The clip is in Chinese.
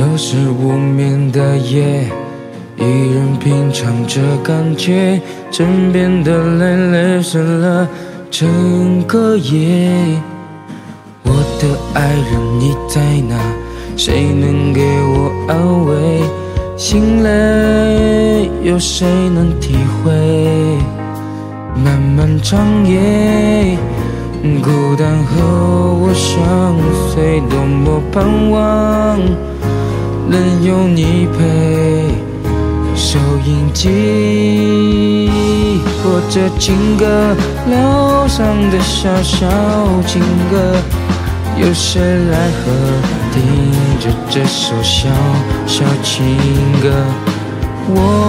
又是无眠的夜，一人品尝着感觉，枕边的泪流湿了整个夜。我的爱人你在哪？谁能给我安慰？心累有谁能体会？漫漫长夜，孤单和我相随，多么盼望能有你陪。收音机播着情歌，疗伤的小小情歌，有谁来和听着这首小小情歌？我